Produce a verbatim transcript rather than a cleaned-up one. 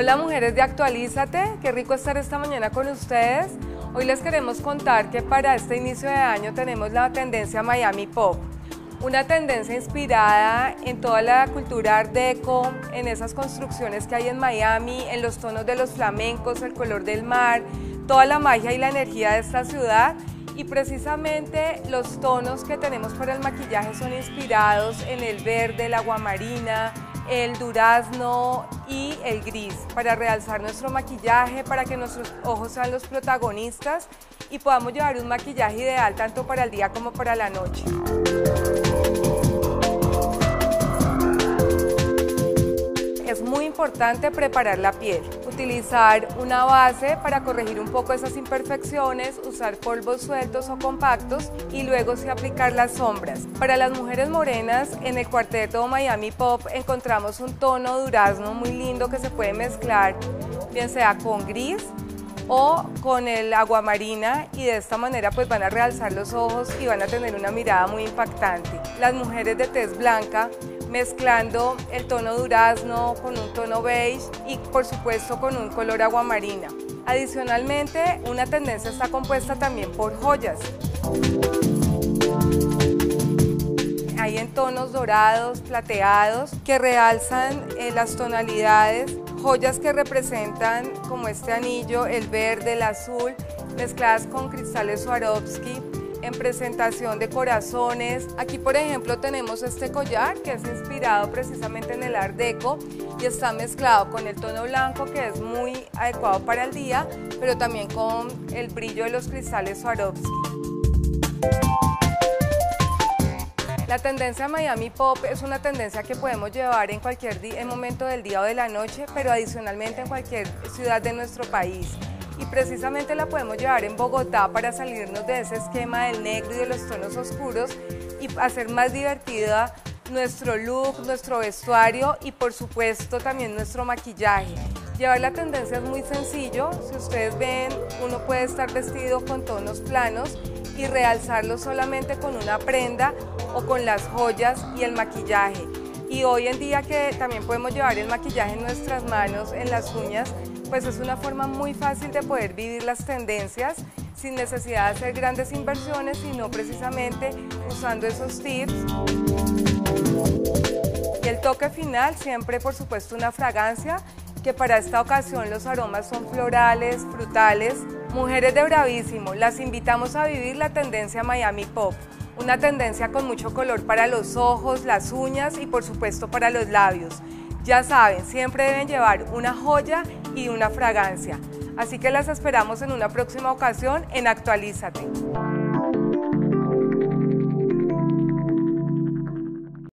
Hola mujeres de Actualízate, qué rico estar esta mañana con ustedes. Hoy les queremos contar que para este inicio de año tenemos la tendencia Miami Pop. Una tendencia inspirada en toda la cultura art deco, en esas construcciones que hay en Miami, en los tonos de los flamencos, el color del mar, toda la magia y la energía de esta ciudad. Y precisamente los tonos que tenemos para el maquillaje son inspirados en el verde, el aguamarina, el durazno y el gris, para realzar nuestro maquillaje, para que nuestros ojos sean los protagonistas y podamos llevar un maquillaje ideal tanto para el día como para la noche. Es muy importante preparar la piel, utilizar una base para corregir un poco esas imperfecciones, usar polvos sueltos o compactos y luego sí aplicar las sombras. Para las mujeres morenas, en el cuarteto Miami Pop encontramos un tono durazno muy lindo que se puede mezclar, bien sea con gris o con el aguamarina, y de esta manera pues van a realzar los ojos y van a tener una mirada muy impactante. Las mujeres de tez blanca, mezclando el tono durazno con un tono beige y por supuesto con un color aguamarina. Adicionalmente, una tendencia está compuesta también por joyas. Hay en tonos dorados, plateados, que realzan eh, las tonalidades, joyas que representan como este anillo, el verde, el azul, mezcladas con cristales Swarovski, en presentación de corazones. Aquí por ejemplo tenemos este collar que es inspirado precisamente en el art deco y está mezclado con el tono blanco, que es muy adecuado para el día, pero también con el brillo de los cristales Swarovski. La tendencia Miami Pop es una tendencia que podemos llevar en cualquier día, momento del día o de la noche, pero adicionalmente en cualquier ciudad de nuestro país. Y precisamente la podemos llevar en Bogotá para salirnos de ese esquema del negro y de los tonos oscuros y hacer más divertida nuestro look, nuestro vestuario y por supuesto también nuestro maquillaje. Llevar la tendencia es muy sencillo. Si ustedes ven, uno puede estar vestido con tonos planos y realzarlo solamente con una prenda o con las joyas y el maquillaje. Y hoy en día que también podemos llevar el maquillaje en nuestras manos, en las uñas, pues es una forma muy fácil de poder vivir las tendencias sin necesidad de hacer grandes inversiones, sino precisamente usando esos tips. Y el toque final, siempre por supuesto una fragancia, que para esta ocasión los aromas son florales, frutales. Mujeres de Bravísimo, las invitamos a vivir la tendencia Miami Pop. Una tendencia con mucho color para los ojos, las uñas y por supuesto para los labios. Ya saben, siempre deben llevar una joya y una fragancia. Así que las esperamos en una próxima ocasión en Actualízate.